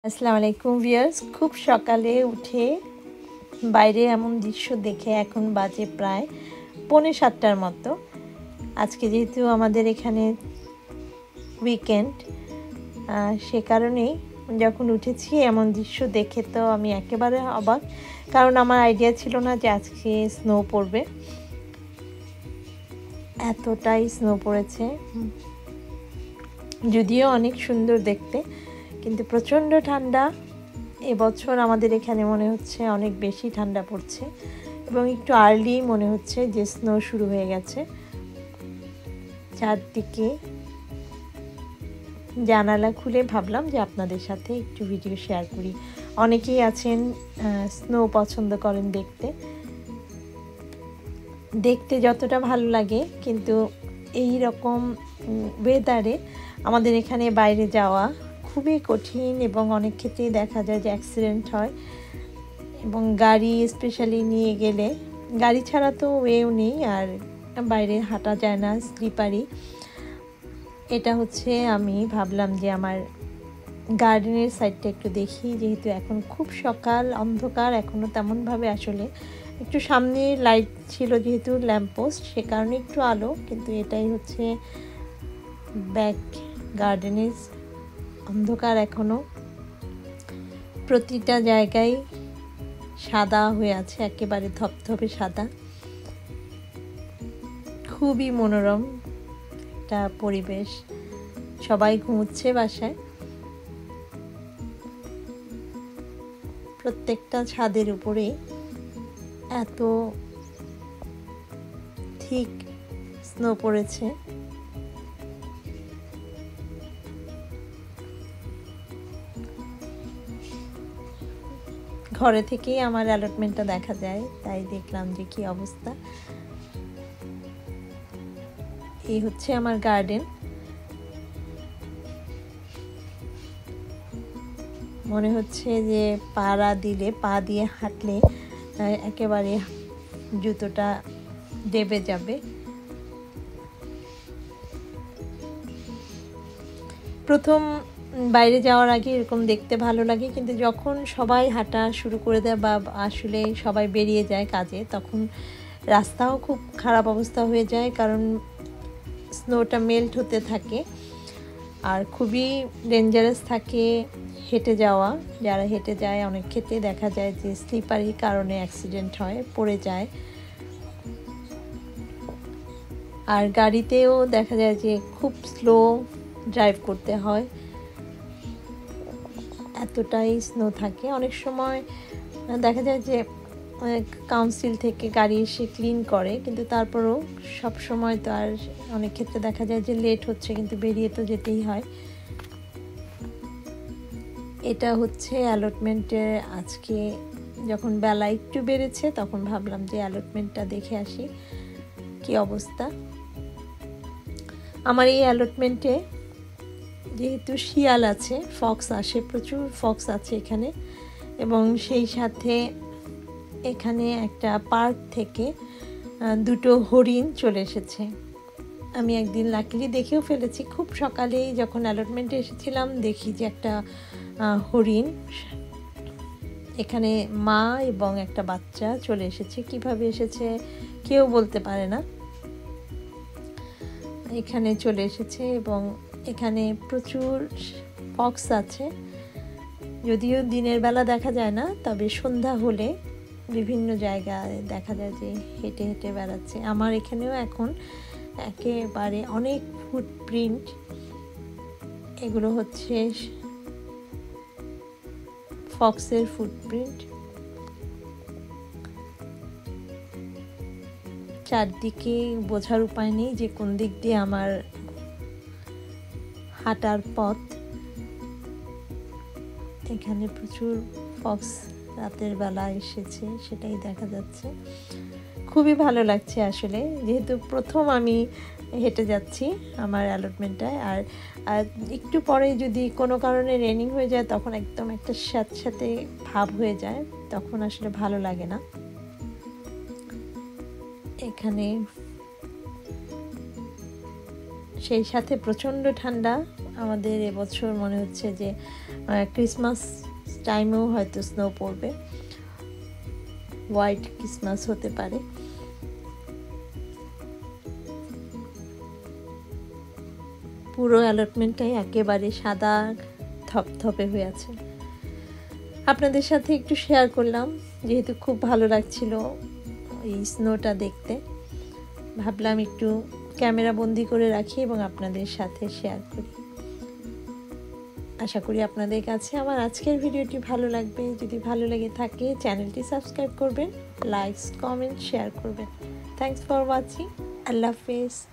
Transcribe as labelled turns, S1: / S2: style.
S1: আসসালামু আলাইকুম ভিউয়ার্স, খুব সকালে উঠে বাইরে এমন দৃশ্য দেখে এখন বাজে প্রায় 6:45টার মতো। আজকে যেহেতু আমাদের এখানে উইকেন্ড, সে কারণেই যখন উঠেছি এমন দৃশ্য দেখে তো আমি একেবারে অবাক, কারণ আমার আইডিয়া ছিল না যে আজকে স্নো পড়বে। এতটাই স্নো পড়েছে, যদিও অনেক সুন্দর দেখতে, কিন্তু প্রচণ্ড ঠান্ডা। এবছর আমাদের এখানে মনে হচ্ছে অনেক বেশি ঠান্ডা পড়ছে এবং একটু আর্লি মনে হচ্ছে যে স্নো শুরু হয়ে গেছে। চারদিকে জানালা খুলে ভাবলাম যে আপনাদের সাথে একটু ভিডিও শেয়ার করি। অনেকেই আছেন স্নো পছন্দ করেন দেখতে যতটা ভালো লাগে, কিন্তু এই রকম ওয়েদারে আমাদের এখানে বাইরে যাওয়া খুবই কঠিন এবং অনেক ক্ষেত্রেই দেখা যায় যে অ্যাক্সিডেন্ট হয়। এবং গাড়ি স্পেশালি নিয়ে গেলে, গাড়ি ছাড়া তো ওয়েও নেই, আর বাইরে হাঁটা যায় না, স্লিপারি। এটা হচ্ছে আমি ভাবলাম যে আমার গার্ডেনের সাইডটা একটু দেখি, যেহেতু এখন খুব সকাল, অন্ধকার এখনও তেমনভাবে আসলে একটু সামনে লাইট ছিল যেহেতু ল্যাম্পপোস্ট, সে কারণে একটু আলো, কিন্তু এটাই হচ্ছে ব্যাক গার্ডেনের অন্ধকার। এখনও প্রতিটা জায়গায় সাদা হয়ে আছে, একেবারে ধপধপে সাদা। খুবই মনোরম একটা পরিবেশ। সবাই ঘুমোচ্ছে বাসায়, প্রত্যেকটা ছাদের উপরে এত ঠিক স্নো পড়েছে। ঘরে থেকেই আমার অ্যালটমেন্টটা দেখা যায়, তাই দেখলাম যে কি অবস্থা। এই হচ্ছে আমার গার্ডেন। মনে হচ্ছে যে পা দিয়ে হাঁটলে একেবারে জুতোটা দেবে যাবে। প্রথম বাইরে যাওয়ার আগে এরকম দেখতে ভালো লাগে, কিন্তু যখন সবাই হাঁটা শুরু করে দেয় বা আসলে সবাই বেরিয়ে যায় কাজে, তখন রাস্তাও খুব খারাপ অবস্থা হয়ে যায়, কারণ স্নোটা মেল্ট হতে থাকে আর খুবই ডেঞ্জারাস থাকে হেঁটে যাওয়া। যারা হেঁটে যায় অনেক ক্ষেত্রে দেখা যায় যে স্লিপারির কারণে অ্যাক্সিডেন্ট হয়, পড়ে যায়। আর গাড়িতেও দেখা যায় যে খুব স্লো ড্রাইভ করতে হয়, এতটাই স্নো থাকে। অনেক সময় দেখা যায় যে কাউন্সিল থেকে গাড়ি এসে ক্লিন করে, কিন্তু তারপরেও সব সময় তো আর, অনেক ক্ষেত্রে দেখা যায় যে লেট হচ্ছে, কিন্তু বেরিয়ে তো যেতেই হয়। এটা হচ্ছে অ্যালটমেন্টের। আজকে যখন বেলা একটু বেড়েছে তখন ভাবলাম যে অ্যালটমেন্টটা দেখে আসি কি অবস্থা। আমার এই অ্যালটমেন্টে যেহেতু শিয়াল আছে, ফক্স আসে, প্রচুর ফক্স আছে এখানে, এবং সেই সাথে এখানে একটা পার্ক থেকে 2টো হরিণ চলে এসেছে। আমি একদিন লাকিলি দেখেও ফেলেছি, খুব সকালেই যখন অ্যালটমেন্টে এসেছিলাম দেখি যে একটা হরিণ, এখানে মা এবং একটা বাচ্চা চলে এসেছে। কিভাবে এসেছে কেউ বলতে পারে না, এখানে চলে এসেছে। এবং এখানে প্রচুর ফক্স আছে, যদিও দিনের বেলা দেখা যায় না, তবে সন্ধ্যা হলে বিভিন্ন জায়গায় দেখা যায় যে হেঁটে হেঁটে বেড়াচ্ছে। আমার এখানেও এখন একেবারে অনেক ফুটপ্রিন্ট, এগুলো হচ্ছে ফক্সের ফুটপ্রিন্ট। চারদিকে বোঝার উপায় নেই যে কোন দিক দিয়ে আমার হাঁটার পথ। এখানে প্রচুর ফক্স রাতের বেলা এসেছে, সেটাই দেখা যাচ্ছে। খুবই ভালো লাগছে আসলে, যেহেতু প্রথম আমি হেঁটে যাচ্ছি আমার অ্যালটমেন্টটায়। আর একটু পরে যদি কোনো কারণে রেনিং হয়ে যায়, তখন একদম একটা স্যাঁতস্যাঁতে ভাব হয়ে যায়, তখন আসলে ভালো লাগে না। এখানে সেই সাথে প্রচণ্ড ঠান্ডা। আমাদের এবছর মনে হচ্ছে যে ক্রিসমাস টাইমেও হয়তো স্নো পড়বে, হোয়াইট ক্রিসমাস হতে পারে। পুরো অ্যালটমেন্টটাই একেবারে সাদা ধপধপে হয়ে আছে। আপনাদের সাথে একটু শেয়ার করলাম, যেহেতু খুব ভালো লাগছিল এই স্নোটা দেখতে, ভাবলাম একটু ক্যামেরা বন্দি করে রাখি এবং আপনাদের সাথে শেয়ার করি। আশা করি আপনাদের কাছে আমার আজকের ভিডিওটি ভালো লাগবে। যদি ভালো লেগে থাকে চ্যানেলটি সাবস্ক্রাইব করবেন, লাইকস, কমেন্ট, শেয়ার করবেন। Thanks for watching. আল্লাহ হাফেজ।